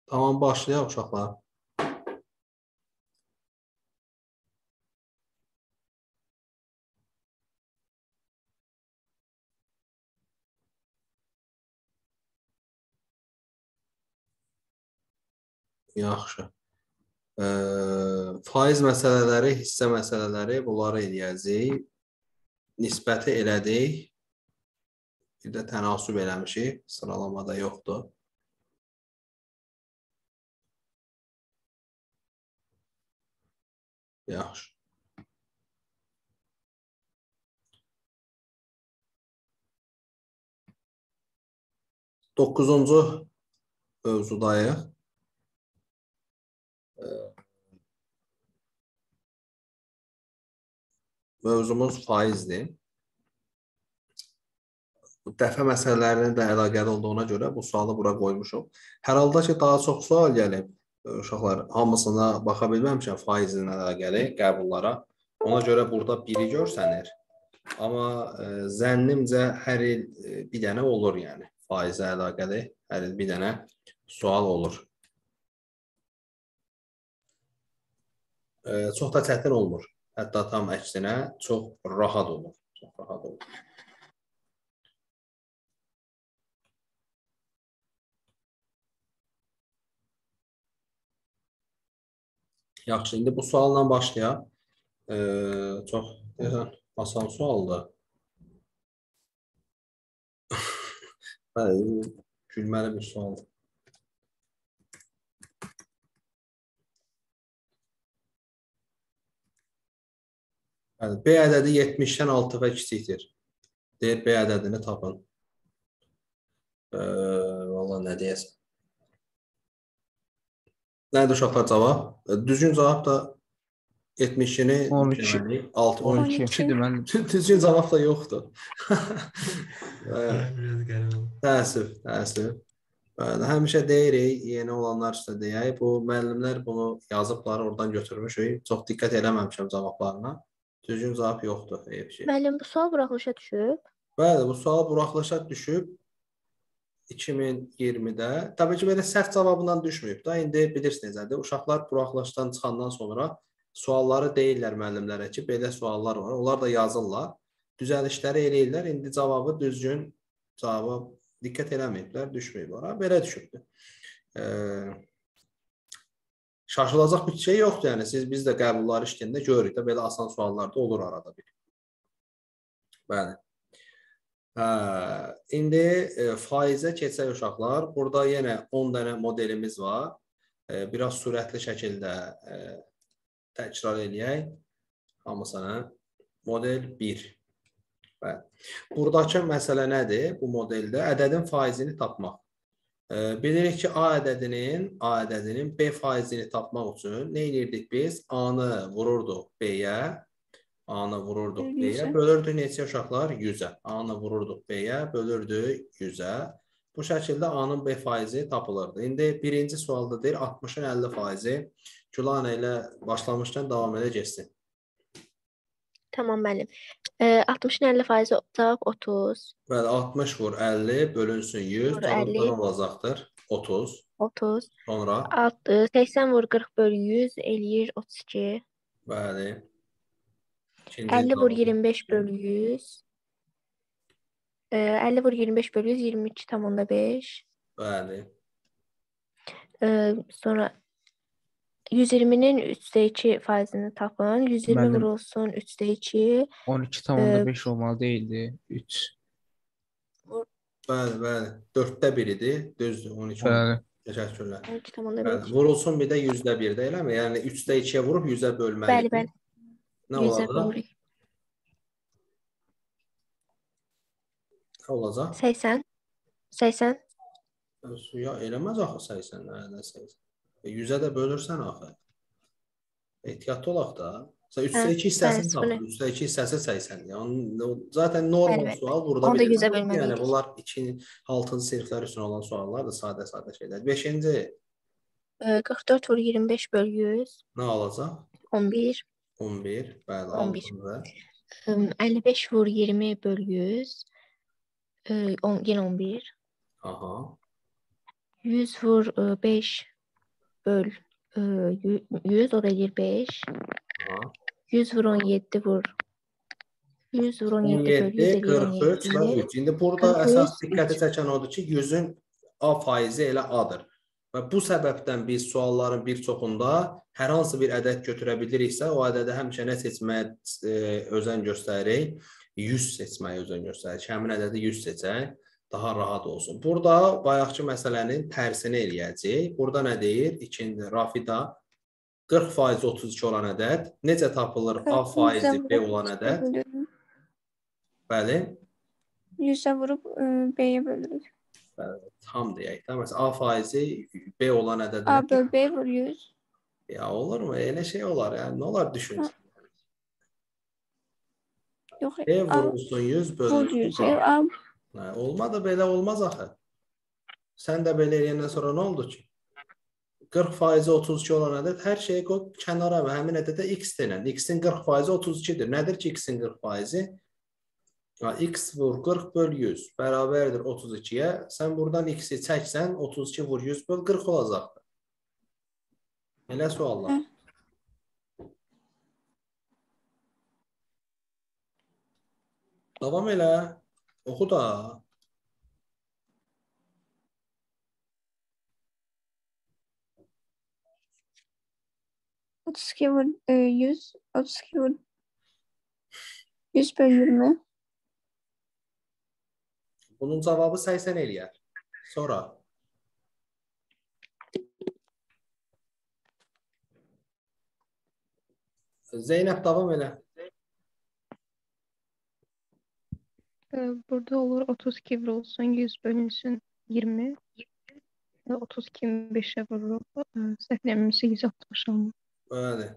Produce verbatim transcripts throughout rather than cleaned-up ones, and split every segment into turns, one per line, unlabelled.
Tamam, başlayaq uşaqlar. Yaxşı. Ee, faiz məsələləri, hissə məsələləri, bunları eləyəcəyik. Nisbəti elədik. Bir də tənasüb eləmişik. Sıralamada yoxdur. Yaxşı. Doqquzuncu mövzudayıq. Mövzumuz faizdir. Dəfə məsələlərinin də əlaqəli olduğuna görə bu sualı bura qoymuşum. Hər halda ki, daha çox sual gəlib. Uşaqlar, hamısına baxa bilməmişəm faizlə əlaqəli qəbullara. Ona görə burada biri görsənir. Amma e, zənnimcə hər il e, bir dənə olur, yəni faizə əlaqəli hər il bir dənə sual olur. E, çox da çətin olmur. Hətta tam əksinə çox rahat olur. Çox rahat olur. Yaxşı, indi bu sualla başlayaq. E, çox deyəsən, asan sualdır. Bəli, gülməli bir sualdır. Bəli, B ədədi yetmişdən altı və kiçikdir. Deyir, B ədədini tapın. E, Vallahi nə deyəsən. Nədir uşaqlar cavab? E, düzgün cavab da yetmişini
on iki.
altı, on iki.
on ikidir mən.
Düzgün cavab da yoxdur. Təəssüf, təəssüf. Həmişə deyirik, yeni olanlar üstə deyək. Bu müəllimlər bunu yazıblar, oradan götürmüşük. Çox diqqət eləməmişəm cavablarına. Düzgün cavab yoxdur.
Müəllim, bu sual buraxılışa düşüb?
Bəli, bu sual buraxılışa düşüb iki min iyirmidə. Təbii ki, belə səhv cavabından düşməyib da. İndi bilirsiniz necədir. Uşaqlar buraxılışdan çıxandan sonra sualları deyirlər müəllimlərə ki, belə suallar var. Onlar da yazırlar. Düzəlişləri eləyirlər. İndi cavabı düzgün cavabı diqqət eləməyiblər, düşməyib ora. Belə düşübdür. E, şaşılacaq bir şey yoxdur. Yəni siz biz də qəbulları işləyəndə görürük də belə asan suallar da olur arada bir. Bəli. Hə, indi e, faizə keçək uşaqlar. Burada yenə on dənə modelimiz var. E, biraz sürətli şəkildə e, təkrar eləyək. Hamısını. Model bir. Bəli. Buradakı məsələ nədir? Bu modeldə ədədin faizini tapmaq. E, bilirik ki, A ədədinin, A ədədinin B faizini tapmaq üçün nə edirdik biz? A-nı vururduq B-yə. A-nı vururduq B-yə, bölürdük neçə uşaqlar? yüzə. A-nı vururduq B-yə, bölürdük yüzə. Bu şəkildə A-nın B faizi tapılırdı. İndi birinci sualda deyir, altmışın əlli faizi. Gülanə ilə başlamışkən davam elə geçsin.
Tamam müəllim. E, altmışın əlli faizi cavab otuz.
Bəli, altmış vur əlli, bölünsün yüz. Cavabdan olacaqdır otuz.
otuz.
Sonra?
səksən vur qırx bölü yüz eləyir otuz iki.
Bəli.
əlli vur iyirmi beş bölü yüz. əlli vur iyirmi beş bölü yüz iyirmi iki tam onda beş.
Bəli.
Ee, sonra yüz iyirminin üçdə iki faizini tapın. yüz iyirmi
Müəllim,
vurulsun üçdə iki.
on iki tam onda beş olmalı değildi. üç.
Bəli, bəli. dörddə bir idi. Düzdür. on iki.
Bəli.
Təşəkkürlər.
on iki tam onda
Bəli.
beş.
Vurulsun bir də yüzdə birdə eləmi? Yəni üçdə ikiyə vurub yüzə bölməli.
Bəli, bəli.
Nə
yüzə
olacaq?
bölürük.
Nə olacaq?
səksən. səksən.
Ya eləməz axı səksən, nə səksən. E, yüzə də bölürsən axı. Ehtiyatlı olaq da. Sən üçdə iki hissəsini tapın. üçdə iki hissəsi səksən. Yəni zaten normal
Bəli, bəli.
sual burada
Onu da
belə.
yüzə bölməliyik.
Yəni bunlar iki altıncı siniflər üçün olan suallardır, sadə-sadə şeylər. beşinci
Ee, qırx dörd vur iyirmi beş bölü yüz.
nə olacaq?
on bir.
on bir. Bəli,
on bir.
altıncı.
əlli beş vur iyirmi bölü yüz. Ee, on, yenə on bir.
Aha.
yüz vur beş böl e, yüz, o da eləyir beş.
Aha.
yüz vur on yeddi vur. yüz vur on
on
yeddi böl yüz
yeddi,
eləyir
qırx üç və
on yeddi.
üç. İndi burada
qırx
əsas
üç,
diqqəti
üç.
çəkən odur ki, yüzün A faizi elə A-dır. Və bu səbəbdən biz sualların bir çoxunda hər hansı bir ədəd götürə biliriksə, o ədədə həmişə nə seçməyə e, özən göstəririk? yüz seçməyə özən göstəririk. Həmin ədədi yüz seçək, daha rahat olsun. Burada bayaqki məsələnin tərsini eləyəcək. Burada nə deyir? İkinci, Rafida qırx faizi otuz iki olan ədəd necə tapılır? A faizi B olan ədəd. Bəli.
yüzə vurub B-yə bölürük.
Bəli, tam deyək də. Məsələn, A faizi B olan ədədinə.
A böl B vur yüz.
Ya olur mu? Elə şey olar. Yəni, nə olar düşün.
Yox,
B vurulsun yüz
vur
bölünsün
yüz.
A.
A.
Hə, olmadı, belə olmaz axı. Sən də belə eləyəndən sonra nə oldu ki? qırx faizi otuz iki olan ədəd hər şeyi qoy kənara və həmin ədədə x denən. X-in qırx faizi otuz ikidir. Nədir ki x-in qırx faizi? X vur qırx böl yüz bərabərdir otuz ikiyə. Sən buradan x-i çəksən, otuz iki vur yüz böl qırx olacaqdır. Elə suallar. Davam elə. Oxu da.
otuz iki vur yüz. otuz iki vur yüz böl iyirmi.
Bunun cavabı səksən eləyər. Sonra. Zeynəb davam elə.
Burada olur otuz iki vurulsun yüz bölünsün iyirmi. otuz iki beşe vurur. Səhvləmirəmsə yüz altmış olmuş.
Bəli.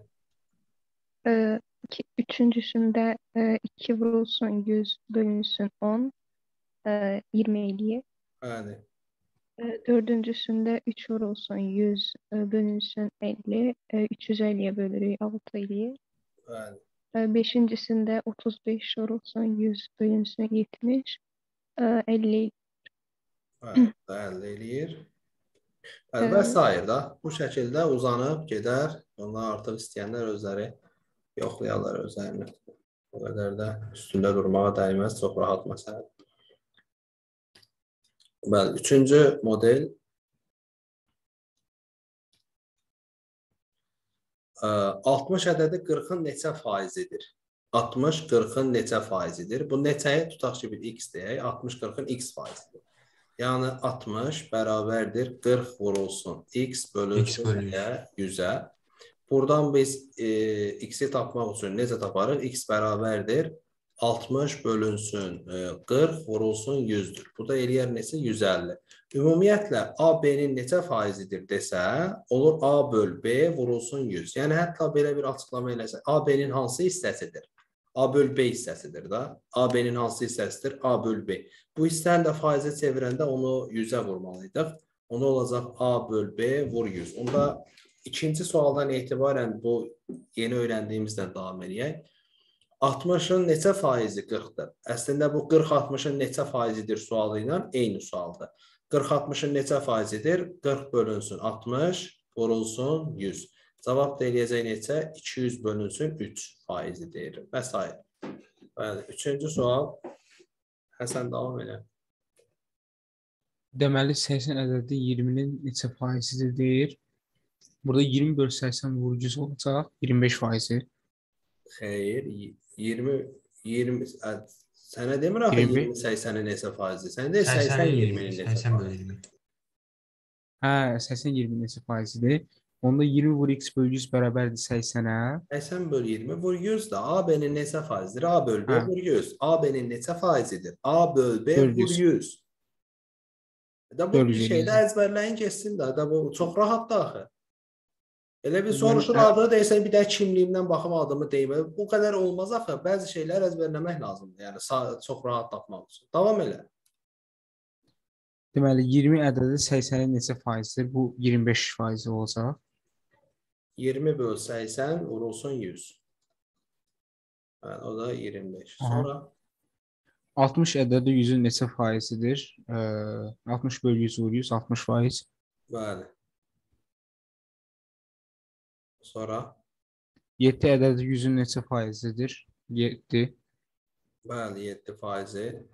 Üçüncüsündə iki vurulsun yüz bölünsün on. iyirmi eləyir.
Bəli.
Dördüncüsündə üç vurulsun yüz bölünsün elli. üç yüz elliyə bölürük altı eləyir.
Bəli.
Beşincisində otuz beş vurulsun yüz bölünsün yetmiş. elli.
Bəli, əldə eləyir. Bəli, və sair da. Bu şəkildə uzanıb gedər. Onlar artıq istəyənlər özləri yoxlayarlar özlərini. O qədər də üstündə durmağa dəyməz. Çox rahat məsələ. Bəli, üçüncü model. altmış ədədi qırxın neçə faizidir? altmış qırxın neçə faizidir? Bu neçəyə tutaq ki, bir x deyək. altmış qırxın x faizidir. Yəni altmış bərabərdir qırx vurulsun x bölünsün yüzə. Buradan biz e, x-i tapmaq üçün necə taparıq? X bərabərdir altmış bölünsün e, qırx vurulsun yüzdür. Bu da eləyər neçə? yüz əlli. Ümumiyyətlə A B-nin neçə faizidir desə, olur A böl B vurulsun yüz. Yəni hətta belə bir açıqlama eləsə, A B-nin hansı hissəsidir? A böl B hissəsidir da. A B-nin hansı hissəsidir? A böl B. Bu hissəni də faizə çevirəndə onu yüzə vurmalıydıq. Onu olacaq A böl B vur yüz. Onda ikinci sualdan etibarən bu yeni öyrəndiyimizdən davam edək. altmışın neçə faizi qırxdır? Əslində bu qırx altmışın neçə faizidir sualı ilə eyni sualdır. qırx altmışın neçə faizidir? qırx bölünsün altmış vurulsun yüz. Cavab da eləyəcək neçə? iki yüz bölünsün üç faizidir və s. Bəli, üçüncü sual. Həsən davam elə.
Deməli səksən ədədi iyirminin neçə faizidir deyir. Burada iyirmi bölü səksən vur yüz olacaq. iyirmi beş faizi.
Xeyr, iyirmi iyirmi sənə demir axı iyirmi səksənin neçə faizi. Sən də səksən iyirminin neçə faizi.
Hə, səksən iyirminin neçə faizidir. Onda iyirmi vur x bölü yüz bərabərdir səksənə.
səksən bölü iyirmi vur yüz də A B-nin neçə faizidir? A böl B vur yüz. A B-nin neçə faizidir? A böl B vur yüz. Da bu bir şeydə əzbərləyin keçsin də. Da bu çox rahatdır axı. Elə bir soruşur adını deyirsən, bir də kimliyimdən baxım adımı deyim. Bu qədər olmaz axı. Bəzi şeylər əzbərləmək lazımdır. Yəni çox rahat tapmaq üçün. Davam elə.
Deməli iyirmi ədədi səksənin neçə faizidir? Bu iyirmi beş faizi olacaq.
iyirmi böl səksən vurulsun yüz. Yəni, o da iyirmi beş. Sonra
altmış ədədi yüzün neçə faizidir? altmış böl yüz vur yüz, altmış faiz.
Bəli. Sonra
yeddi ədədi yüzün neçə faizidir? yeddi.
bəli yeddi faizi.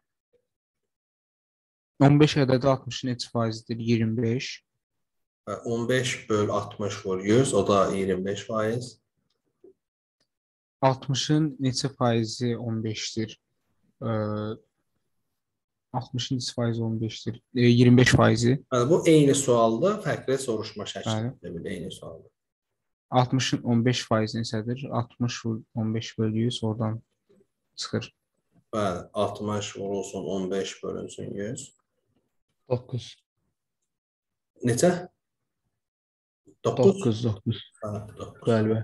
on beş ədədi altmışın neçə faizidir? iyirmi beş.
Və on beş böl altmış vur yüz, o da iyirmi beş faiz.
altmışın neçə faizi on beşdir? Ee, altmışın neçə faizi on beşdir? Ee, iyirmi beş faizi.
Bəli, bu eyni sualdır, fərqli soruşma
Bəli.
şəklində eyni sualdır.
altmışın on beş faizi neçədir? altmış vur on beş bölü yüz oradan çıxır.
Bəli, altmış vurulsun on beş bölünsün yüz.
doqquz.
Neçə? doqquz.
doqquz, doqquz.
Hə, doqquz.
Bəli.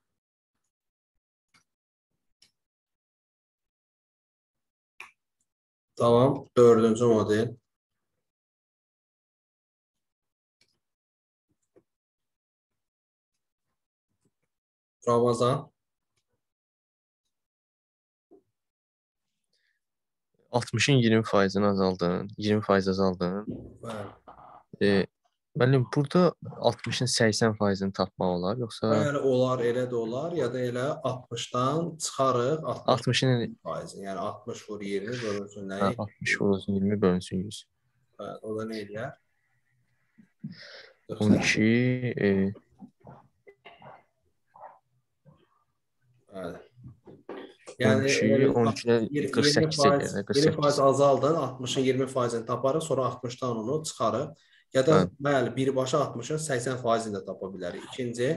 Tamam, dördüncü model. Ramazan.
altmışın iyirmi faizini azaldın, iyirmi faiz azaldın.
Bəli.
E, müəllim, burada altmışın səksən faizini tapmaq olar, yoxsa
Bəli, olar, elə də olar, ya da elə altmışdan çıxarıq
altmışın
faizini. Yəni altmış vur iyirmi bölünsün
hə,
nəyi?
altmış vurulsun iyirmi bölünsün yüz.
Bəli, o da nə eləyər?
on iki e,
Bəli.
on iki, on ikidən
iyirmi
qırx səkkiz
faiz,
edir, qırx
iyirmi faiz
səkkiz.
azaldın, altmışın iyirmi faizini taparıq, sonra altmışdan onu çıxarıq. Ya da
Hə.
bəli, birbaşa altmışın səksən faizini də tapa bilərik. İkinci,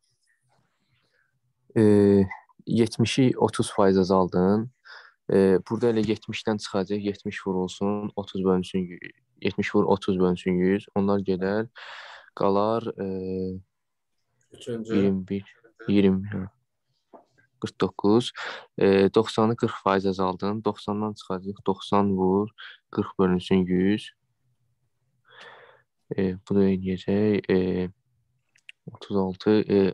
E, yetmişi otuz faiz azaldın. E, burada elə yetmişdən çıxacaq, yetmiş vurulsun, otuz bölünsün, yüz. yetmiş vur otuz bölünsün yüz. Onlar gedər. Qalar e,
üçüncü,
iyirmi bir, iyirmi, hə. qırx doqquz. E, doxsanı qırx faiz azaldın. doxsandan çıxacaq, doxsan vur, qırx bölünsün yüz. E, bu da eləyəcək. E, otuz altı, e,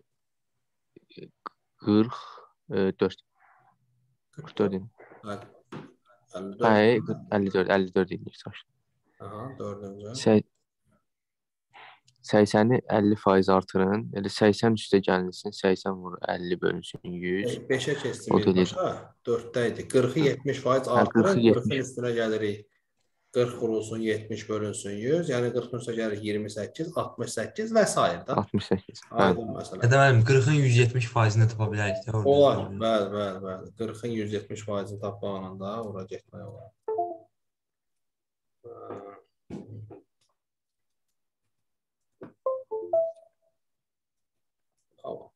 qırx dörd. qırx dörd.
bəli.
Hə,
əlli dörd.
əlli dörd, əlli dörd eləyir saç.
Aha, dördüncü.
Sə- səksəni əlli faiz artırın. Elə səksən üstə gəlinsin, səksən vur əlli bölünsün yüz.
beşə keçdim
O da
birbaşa, dörddə idi. qırxı yetmiş faiz artırır,
qırxı
qırxın
yetmiş.
üstünə gəlirik. qırx vurulsun, yetmiş bölünsün yüz. Yəni qırxın üstünə gəlirik iyirmi səkkiz, altmış səkkiz və s. da.
altmış səkkiz. Hə.
Aydın məsələ.
Ya da müəllim qırxın yüz yetmiş faizini tapa bilərik də orada.
Olar, bəli, bəli, bəli. qırxın yüz yetmiş faizini tapmağında ora getmək olar. Tamam.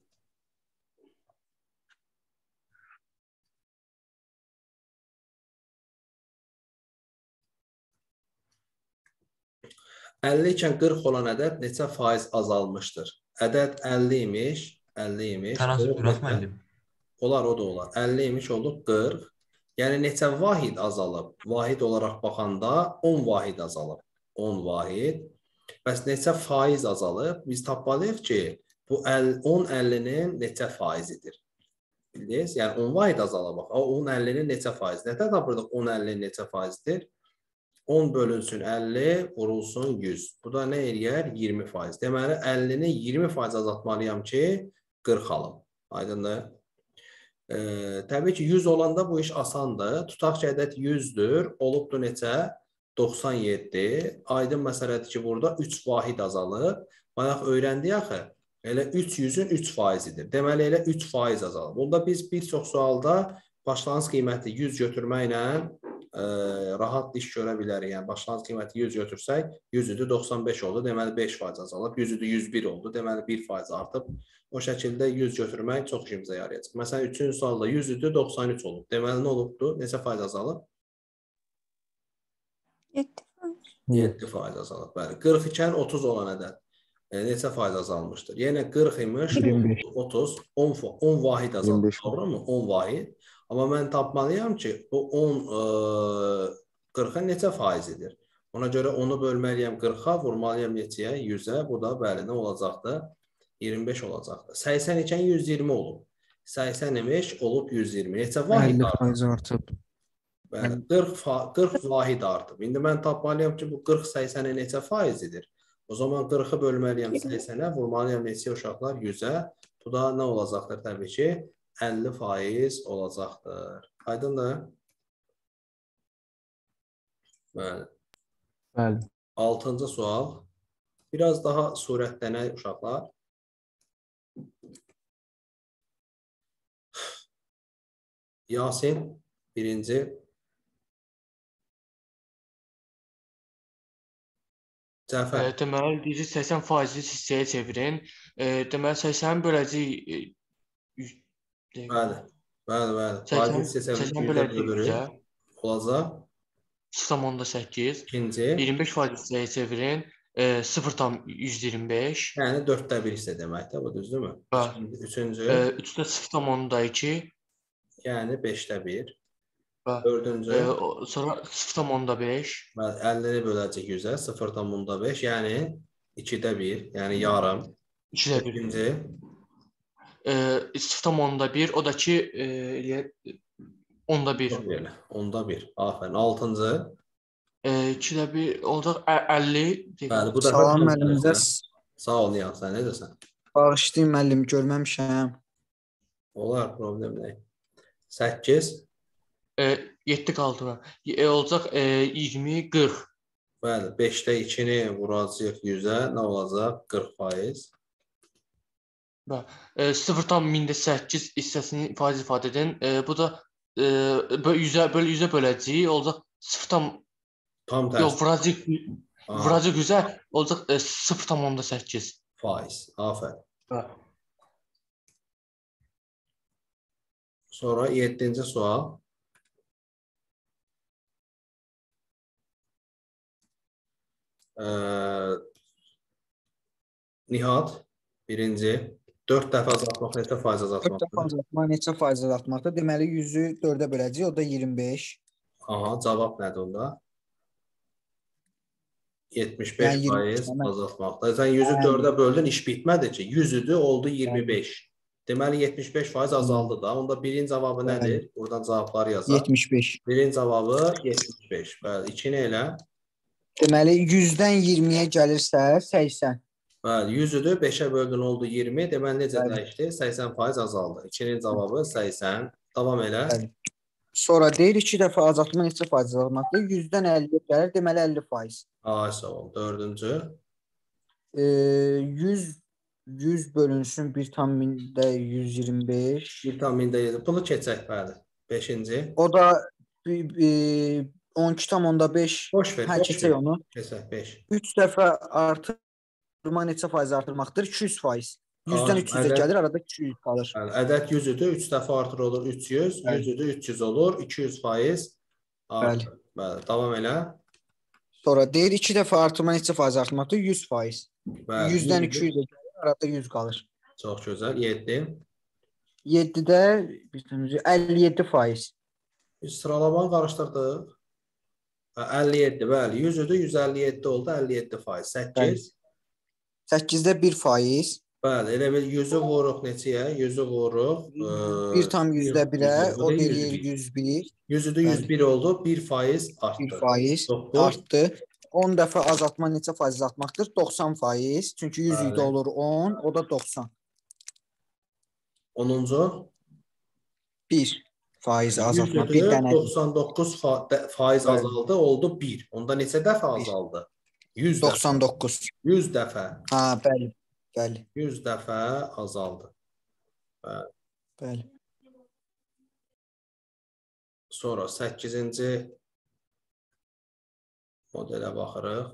əlli ikən qırx olan ədəd neçə faiz azalmışdır? Ədəd əlli imiş, əlli imiş.
Tənasüb
olub
quraq
neçə?
müəllim.
Olar, o da olar. əlli imiş olub qırx. Yəni neçə vahid azalıb? Vahid olaraq baxanda on vahid azalıb. on vahid. Bəs neçə faiz azalıb? Biz tapmalıyıq ki, bu on əllinin neçə faizidir? Bildiniz? Yəni on vahid azalıb. O on əllinin neçə faiz? Nətər tapırdıq on əllinin neçə faizdir? on bölünsün əlli, vurulsun yüz. Bu da nə eləyər? iyirmi faiz. Deməli, əllini iyirmi faiz azaltmalıyam ki, qırx alım. Aydındır. E, təbii ki, yüz olanda bu iş asandır. Tutaq ki, ədəd yüzdür. Olubdur neçə? doxsan yeddi. Aydın məsələdir ki, burada üç vahid azalıb. Bayaq öyrəndik axı. Elə üç yüzün üç faizidir. Deməli, elə üç faiz azalıb. Bunda biz bir çox sualda başlanğıc qiyməti yüz götürməklə e, rahat iş görə bilərik. Yəni, başlanğıc qiyməti yüz götürsək, yüzüdür doxsan beş oldu. Deməli, beş faiz azalıb. yüzüdür yüz bir oldu. Deməli, bir faiz artıb. O şəkildə yüz götürmək çox işimizə yarayacaq. Məsələn, üçüncü sualda yüzüdür doxsan üç olub. Deməli, nə olubdur? Neçə faiz azalıb?
yeddi faiz.
yeddi faiz azalıb. Bəli. qırx ikən otuz olan ədəd e, neçə faiz azalmışdır? Yəni qırx imiş,
iyirmi beş.
otuz, on, on vahid azalıb.
iyirmi beş.
Doğru mu? on vahid. Amma mən tapmalıyam ki, bu on qırxın neçə faizidir? Ona görə onu bölməliyəm qırxa, vurmalıyam neçəyə? yüzə. Bu da bəli, nə olacaqdır? iyirmi beş olacaqdır. səksən ikən yüz iyirmi olub. səksən imiş olub yüz iyirmi. Neçə vahid
əlli
artıb?
faiz artıb.
Bəli, qırx, qırx vahid artıb. İndi mən tapmalıyam ki, bu qırx səksənin neçə faizidir? O zaman qırxı bölməliyəm səksənə, vurmalıyam neçə uşaqlar? yüzə. Bu da nə olacaqdır təbii ki? əlli faiz olacaqdır. Aydındır? Bəli.
Bəli.
altıncı sual. Biraz daha surətlənək uşaqlar. Yasin, birinci. Cəfər.
E, deməli, bizi səksən faizli hissəyə çevirin. E, deməli, səksəni böləcəyik. E, yüz-
Bəli, bəli, bəli.
səksən
Faiz hissəsini
səksən
yüzdə
böləcəyik
bölürük.
yüzə.
Olacaq.
sıfır tam onda səkkiz.
İkinci.
iyirmi beş faiz hissəyə çevirin. E, sıfır tam yüz iyirmi beş.
Yəni dörddə bir hissə deməkdir, bu düzdürmü?
Bəli.
Üçüncü.
E, üçdə sıfır tam onda iki.
Yəni beşdə bir.
Bəli.
Dördüncü.
E, o- sonra sıfır tam onda beş.
Bəli, əllini böləcək yüzə. sıfır tam onda beş. Yəni ikidə bir. Yəni yarım.
ikidə bir.
İkinci.
E, sıfır tam onda bir. O da ki e, eləyək, onda bir.
Çox yerli. Onda bir. Aferin. Altıncı.
E, ikidə bir olacaq ə- əlli.
Bəli, bu dəfə
Salam
tam
müəllimizə.
bilirsən. Sağ ol Nihan, sən necəsən?
Bağışlayın müəllim, görməmişəm.
Olar, problem deyil. səkkiz.
E, yeddi qaldı. E, olacaq e, iyirmi qırx.
Bəli, beşdə ikini vuracaq yüzə. Nə olacaq? qırx faiz.
E, sıfır tam mində səkkiz hissəsini faiz ifadə edin. E, bu da e, bö- yüzə böl yüzə böləcəyik. Olacaq sıfır tam
Tam tərsi.
yox vuracaq
Aha,
vuracaq yüzə olacaq e, sıfır tam onda səkkiz.
faiz. Aferin.
Bəli.
Sonra yeddinci sual. Ee, Nihat, birinci. dörd dəfə azaltmaq neçə faiz
dörd dəfə
azaltmaqdır?
azaltma neçə faiz azaltmaqdır? Deməli yüzü dördə böləcəyik, o da iyirmi beş.
Aha, cavab nədir onda? yetmiş beş
Yəni iyirmi beş
faiz
demək.
azaltmaqda. Sən yüzü
Yəni-
dördə böldün, iş bitmədi ki. yüzüdür, oldu iyirmi beş. Deməli yetmiş beş faiz azaldı da. Onda birin cavabı
Bəli.
nədir? Buradan cavabları yazaq.
yetmiş beş.
Birin cavabı yetmiş beş. Bəli, ikini elə.
Deməli yüzdən iyirmiyə gəlirsə səksən.
Bəli, yüzüdür, beşə böldün oldu iyirmi. Deməli necə
Bəli.
dəyişdi? səksən faiz azaldı. ikinin cavabı səksən. Davam elə.
Bəli. Sonra deyir iki dəfə azaltma neçə faiz azaltmaqdır? yüzdən əlliyə gəlir, deməli əlli faiz.
Ay sağ ol. Dördüncü.
Ee, yüz yüz bölünsün bir tam mində yüz iyirmi beş.
Bir tam mində yedi. Bunu keçək, bəli. Beşinci.
O da e, on iki tam onda beş.
Boş ver,
Hə,
boş
keçək
ver.
onu.
Keçək, beş.
üç dəfə artırma neçə faiz artırmaqdır? iki yüz faiz. yüzdən
Aa,
üç yüzə
ədəd-
gəlir, arada iki yüz qalır.
Bəli, ədəd yüzüdür, üç dəfə artır olur üç yüz.
Bəli.
yüzüdür, üç yüz olur, iki yüz faiz artır. Bəli, davam elə.
Sonra deyir iki dəfə artırma neçə faiz artırmaqdır? yüz faiz.
Bəli,
yüzdən
yüzüdür.
iki yüzə gəlir, arada yüz qalır.
Çox gözəl. yeddi.
yeddidə bir tane əlli yeddi faiz.
Biz sıralamanı qarışdırdıq. Hə, əlli yeddi, bəli. yüzüdür, yüz əlli yeddi oldu, əlli yeddi faiz. səkkiz.
səkkizdə bir faiz.
Bəli, elə bil yüzü vururuq neçəyə? yüzü vururuq. e,
bir tam yüzdə birə, o
yüz
deyir
bir.
yüz bir.
Yüzüdür, yüz bir oldu, bir faiz artdı.
bir faiz
Doqquz.
artdı. on dəfə azaltma neçə faiz azaltmaqdır? doxsan faiz. Çünki yüz
Bəli.
idi olur on, o da doxsan.
onuncu.
bir faiz azaltma, bir
yüzüdür,
dənə.
doxsan doqquz fa də- faiz
Bəli.
azaldı, oldu bir. Onda neçə dəfə
Bir.
azaldı? yüz dəfə.
doxsan doqquz.
yüz dəfə.
Ha, bəli. Bəli.
yüz dəfə azaldı.
Bəli.
Sonra səkkizinci modelə baxırıq.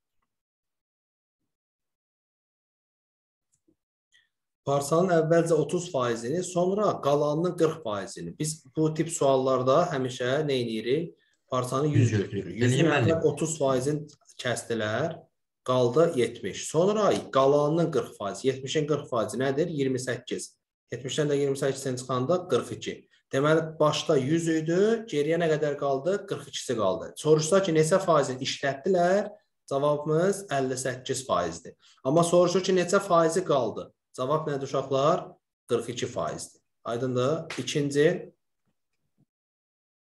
Parçanın əvvəlcə otuz faizini, sonra qalanının qırx faizini. Biz bu tip suallarda həmişə nə edirik? Parçanı yüz
yüz
götürürük.
götürürük.
yüzün
Dedim,
əvvəl
müəllim.
otuz faizin kəsdilər, qaldı yetmiş. Sonra qalanının qırx faizi, yetmişin qırx faizi nədir? iyirmi səkkiz. yetmişdən də iyirmi səkkizdən çıxanda qırx iki. Deməli, başda yüz idi, geriyə nə qədər qaldı? qırx ikisi qaldı. Soruşsa ki, neçə faizini işlətdilər? Cavabımız əlli səkkiz faizdir. Amma soruşur ki, neçə faizi qaldı? Cavab nədir uşaqlar? qırx iki faizdir. Aydındır? İkinci,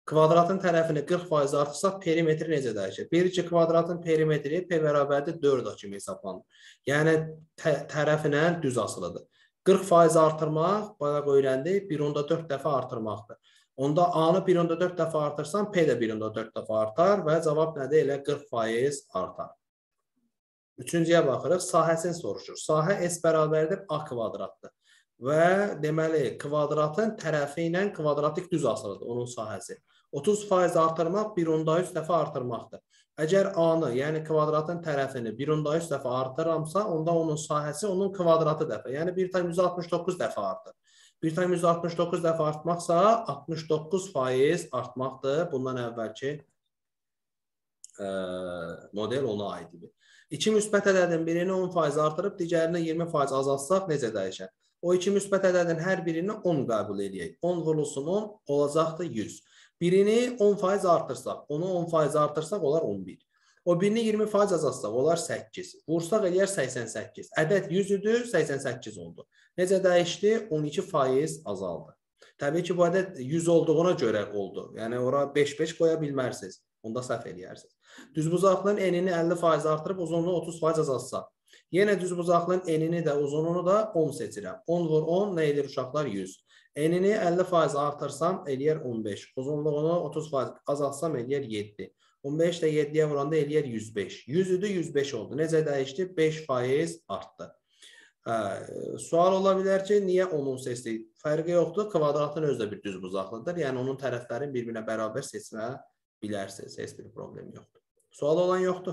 Kvadratın tərəfini qırx faiz artırsaq, perimetri necə dəyişir? Bir iki kvadratın perimetri P bərabərdir dörd A kimi hesablanır. Yəni, tərəfinə düz asılıdır. qırx faiz artırmaq, bayaq öyrəndik, bir onda dörd dəfə artırmaqdır. Onda A-nı bir onda dörd dəfə artırsan, P də bir onda dörd dəfə artar və cavab nədir? Elə qırx faiz artar. Üçüncüyə baxırıq, sahəsini soruşur. Sahə S bərabərdir A kvadratdır. Və deməli, kvadratın tərəfi ilə kvadratik düz asılıdır, onun sahəsi. otuz faiz artırmaq bir onda üç dəfə artırmaqdır. Əgər A-nı, yəni kvadratın tərəfini bir onda üç dəfə artıramsa, onda onun sahəsi onun kvadratı dəfə. Yəni bir tam yüz altmış doqquz dəfə artır. bir tam yüz altmış doqquz dəfə artmaqsa, altmış doqquz faiz artmaqdır. Bundan əvvəlki e, model ona aiddir. İki müsbət ədədin birini on faiz artırıb, digərini iyirmi faiz azaltsaq necə dəyişər? O iki müsbət ədədin hər birini on qəbul edək. on vurulsun on olacaqdır yüz. Birini on faiz artırsaq, onu on faiz artırsaq olar on bir. O birini iyirmi faiz azaltsaq olar səkkiz. Vursaq eləyər səksən səkkiz. Ədəd yüz idi, səksən səkkiz oldu. Necə dəyişdi? on iki faiz azaldı. Təbii ki, bu ədəd yüz olduğuna görə oldu. Yəni, ora beş beş qoya bilmərsiniz. Onda səhv eləyərsiniz. Düzbucaqlığın enini əlli faiz artırıb, uzunluğu otuz faiz azaltsaq. Yenə düzbucaqlığın enini də, uzunluğunu da on seçirəm. on vur on, nə edir uşaqlar? yüz. Enini əlli faiz artırsam, eləyər on beş. Uzunluğunu otuz faiz azaltsam, eləyər yeddi. on beş də yeddiyə vuranda eləyər yüz beş. yüz idi, yüz beş oldu. Necə dəyişdi? beş faiz artdı. Hə, sual ola bilər ki, niyə onun seçdik? Fərqi yoxdur. Kvadratın özü də bir düzbucaqlıdır. Yəni, onun tərəflərini bir-birinə bərabər seçmə bilərsiniz. Heç bir problem yoxdur. Sual olan yoxdur.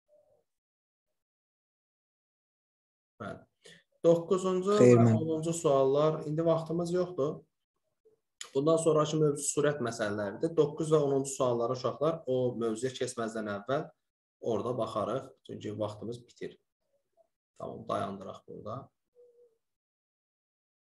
Bəli. doqquzuncu və onuncu suallar. İndi vaxtımız yoxdur. Bundan sonraki mövzu sürət məsələləridir. doqquz və onuncu sualları uşaqlar o mövzuya keçməzdən əvvəl orada baxarıq. Çünki vaxtımız bitir. Tamam, dayandıraq burada.